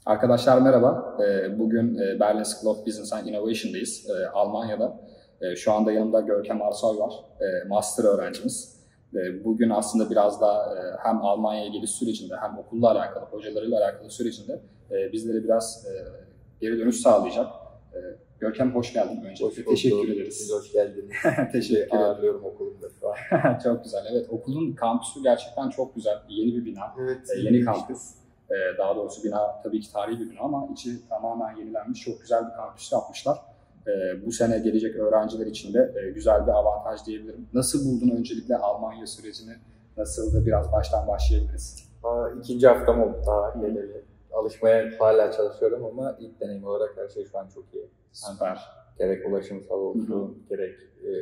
Arkadaşlar merhaba. Bugün Berlin School of Business and Innovation'dayız, Almanya'da. Şu anda yanımda Görkem Arsoy var, master öğrencimiz. Bugün aslında biraz da hem Almanya'ya geliş sürecinde hem okulla alakalı, hocalarıyla alakalı sürecinde bizlere biraz geri dönüş sağlayacak. Görkem hoş geldin öncelikle. Teşekkür ederiz. Siz hoş geldiniz. Teşekkür ederim. Ağırlıyorum okulumda şu an. Çok güzel. Evet, okulun kampüsü gerçekten çok güzel. Yeni bir bina, Evet, yeni kampüs. Daha doğrusu bina tabii ki tarihi bir bina ama içi tamamen yenilenmiş. Çok güzel bir kampüs yapmışlar. Bu sene gelecek öğrenciler için de güzel bir avantaj diyebilirim. Nasıl buldun öncelikle Almanya sürecini? Nasıldı? Biraz baştan başlayabiliriz. İkinci haftam oldu daha geleli. Alışmaya hala çalışıyorum ama ilk deneyim olarak her şey şu an çok iyi. Süper. Gerek ulaşımsal olsun, gerek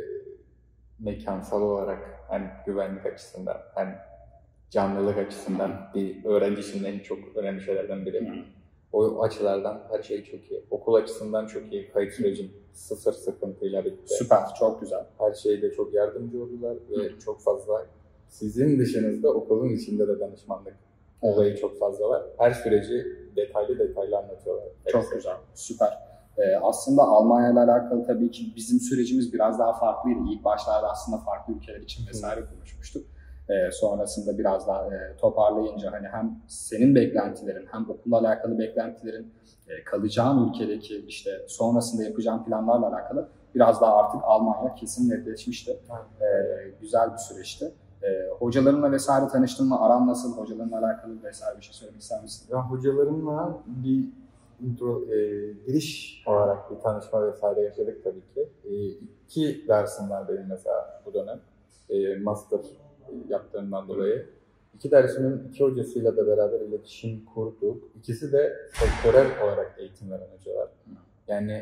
mekansal olarak hem güvenlik açısından hem canlılık açısından bir öğrenci için en çok önemli şeylerden biri. O açılardan her şey çok iyi. Okul açısından çok iyi. Kayıt sürecim sıfır sıkıntıyla bitti. Süper, çok güzel. Her şeyde çok yardımcı oldular ve çok fazla sizin dışınızda okulun içinde de danışmanlık olayı çok fazla var. Her süreci detaylı anlatıyorlar. Çok güzel, süper. Aslında Almanya ile alakalı tabii ki bizim sürecimiz biraz daha farklıydı. İlk başlarda aslında farklı ülkeler için vesaire konuşmuştuk. Sonrasında biraz daha toparlayınca hani hem senin beklentilerin hem okulla alakalı beklentilerin, kalacağın ülkedeki işte sonrasında yapacağın planlarla alakalı biraz daha artık Almanya kesin netleşmişti. Güzel bir süreçti. Hocalarınla vesaire tanıştın mı? Aran nasıl? Hocalarınla alakalı vesaire bir şey söylemek ister misin? Ya hocalarımla bir giriş olarak bir tanışma vesaire yaşadık tabii ki. 2 dersim var benim mesela bu dönem. Master yaptığımdan dolayı. 2 dersimin 2 hocasıyla da beraber iletişim kurduk. İkisi de sektörel olarak eğitim veren hocalar. Yani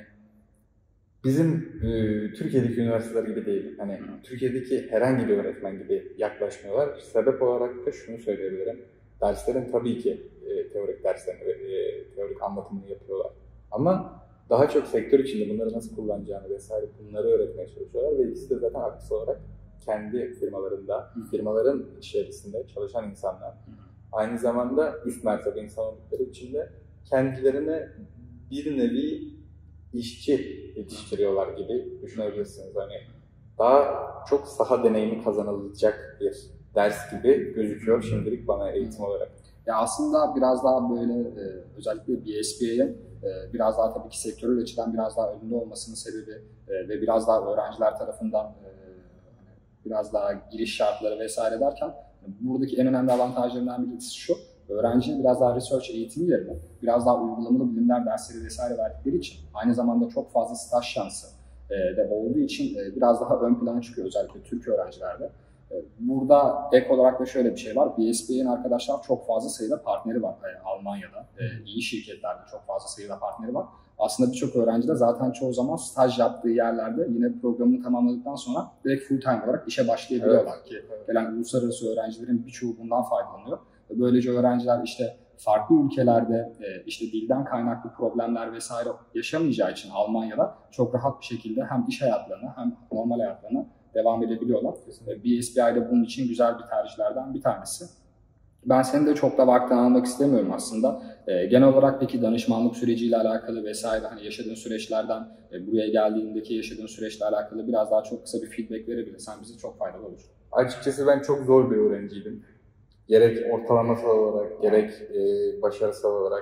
bizim Türkiye'deki üniversiteler gibi değil. Hani Türkiye'deki herhangi bir öğretmen gibi yaklaşmıyorlar. Sebep olarak da şunu söyleyebilirim. Derslerin tabii ki teorik derslerini, teorik anlatımını yapıyorlar. Ama daha çok sektör içinde bunları nasıl kullanacağını vesaire bunları öğretmeye çalışıyorlar ve ikisi de zaten aktif olarak kendi firmalarında, firmaların içerisinde çalışan insanlar. Aynı zamanda üst mertebe insan oldukları için de kendilerine bir nevi işçi yetiştiriyorlar gibi düşünebilirsiniz. Hani daha çok saha deneyimi kazanılacak bir ders gibi gözüküyor şimdilik bana eğitim olarak. Ya aslında biraz daha böyle özellikle BSBA'ya biraz daha tabii ki sektörel açıdan biraz daha önünde olmasının sebebi ve biraz daha öğrenciler tarafından biraz daha giriş şartları vesaire derken buradaki en önemli avantajlarından birisi şu. Öğrenciye biraz daha research eğitimi yerine biraz daha uygulamalı bilimler dersleri vesaire verdikleri için aynı zamanda çok fazla staj şansı de olduğu için biraz daha ön plana çıkıyor özellikle Türk öğrencilerde. Burada ek olarak da şöyle bir şey var. BSBA'nin arkadaşlar çok fazla sayıda partneri var Almanya'da. İyi şirketlerde çok fazla sayıda partneri var. Aslında birçok öğrenci de zaten çoğu zaman staj yaptığı yerlerde yine programını tamamladıktan sonra direkt full time olarak işe başlayabiliyorlar ki gelen uluslararası öğrencilerin birçoğu bundan faydalanıyor. Böylece öğrenciler işte farklı ülkelerde işte dilden kaynaklı problemler vesaire yaşamayacağı için Almanya'da çok rahat bir şekilde hem iş hayatlarına hem normal hayatlarına devam edebiliyorlar. BSBI de bunun için güzel bir tercihlerden bir tanesi. Ben senin de çok da vaktini almak istemiyorum aslında. Genel olarak peki danışmanlık süreciyle alakalı vesaire hani yaşadığın süreçlerden buraya geldiğindeki yaşadığın süreçle alakalı biraz daha çok kısa bir feedback verebilirsen bize çok faydalı olur. Açıkçası ben çok zor bir öğrenciydim. Gerek ortalamasal olarak, gerek başarısal olarak.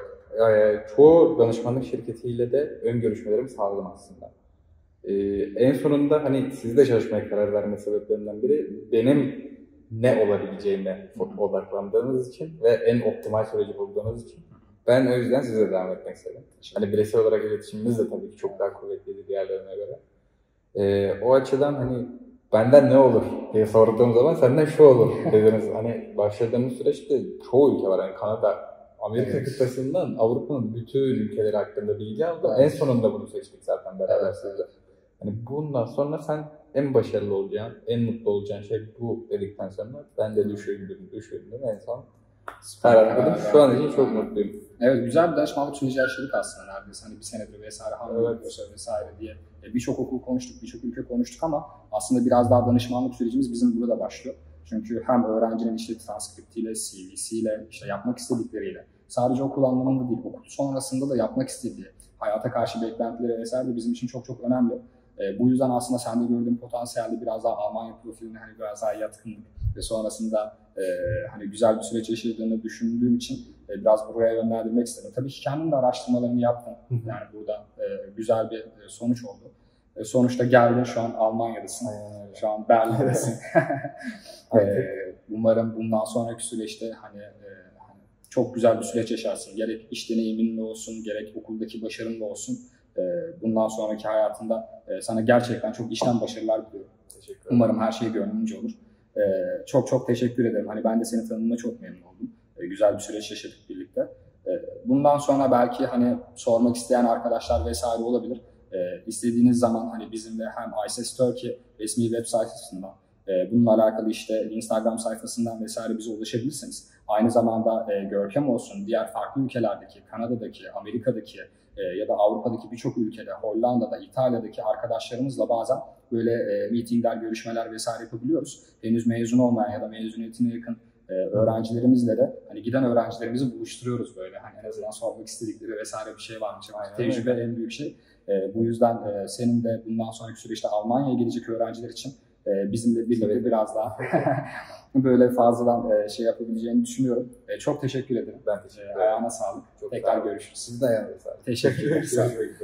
Çoğu danışmanlık şirketiyle de ön görüşmelerimi sağladım aslında. En sonunda hani sizle çalışmaya karar verme sebeplerinden biri benim ne olabileceğime odaklandığınız için ve en optimal süreci bulduğunuz için. Ben o yüzden size devam etmek istedim. Hani bireysel olarak iletişimimiz de tabii ki çok daha kuvvetliydi diğerlerine göre. O açıdan hani benden ne olur diye sorduğum zaman senden şu olur dediniz. Hani başladığımız süreçte çoğu ülke var. Yani Kanada, Amerika kıtasından Avrupa'nın bütün ülkeleri hakkında bilgi aldım. En sonunda bunu seçtik zaten beraber sizle. Hani bundan sonra sen en başarılı olacağın, en mutlu olacağın şey bu dedikten sonra ben de düşündüm en son karar verdim. Şu an için çok mutluyum. Evet, güzel bir danışmanlık süreci yaşadık aslında neredeyse. Hani bir senedir vesaire, vesaire diye birçok okul konuştuk, birçok ülke konuştuk ama aslında biraz daha danışmanlık sürecimiz bizim burada başlıyor. Çünkü hem öğrencinin işte transkriptiyle, CV'siyle, işte yapmak istedikleriyle Sadece okul anlamında değil, okul sonrasında da yapmak istediği, hayata karşı beklentileri vesaire de bizim için çok çok önemli. Bu yüzden aslında sende gördüğüm potansiyelde biraz daha Almanya profiline hani biraz daha yatkınlık ve sonrasında hani güzel bir süreç yaşadığını düşündüğüm için biraz buraya yönlendirmek istedim. Tabii ki kendim de araştırmalarımı yaptım. Yani burada güzel bir sonuç oldu. Sonuçta geldin, şu an Almanya'dasın. Şu an Berlin'desin. Umarım bundan sonraki süreçte hani çok güzel bir süreç yaşarsın. Gerek iş deneyiminle olsun, gerek okuldaki başarınla olsun. Bundan sonraki hayatında sana gerçekten çok içten başarılar diliyorum. Umarım her şey gönlünce olur. Çok çok teşekkür ederim. Hani ben de seni tanıdığıma çok memnun oldum. Güzel bir süreç yaşadık birlikte. Bundan sonra belki hani sormak isteyen arkadaşlar vesaire olabilir. İstediğiniz zaman hani bizimle hem ICES Turkey resmi web sayfasından, bununla alakalı işte Instagram sayfasından vesaire bize ulaşabilirsiniz. Aynı zamanda Görkem olsun, diğer farklı ülkelerdeki, Kanada'daki, Amerika'daki ya da Avrupa'daki birçok ülkede, Hollanda'da, İtalya'daki arkadaşlarımızla bazen böyle meetingler, görüşmeler vesaire yapabiliyoruz. Henüz mezun olmayan ya da mezuniyetine yakın öğrencilerimizle de hani giden öğrencilerimizi buluşturuyoruz böyle. Hani en azından sormak istedikleri vesaire bir şey varmış. Tecrübe en büyük şey. Bu yüzden senin de bundan sonraki süreçte Almanya'ya gelecek öğrenciler için bizimle birlikte biraz daha böyle fazladan şey yapabileceğini düşünüyorum. Çok teşekkür ederim. Ben teşekkür ederim. Ayağına sağlık. Tekrar görüşürüz. Siz de ayağınıza sağlık. Teşekkür ederim.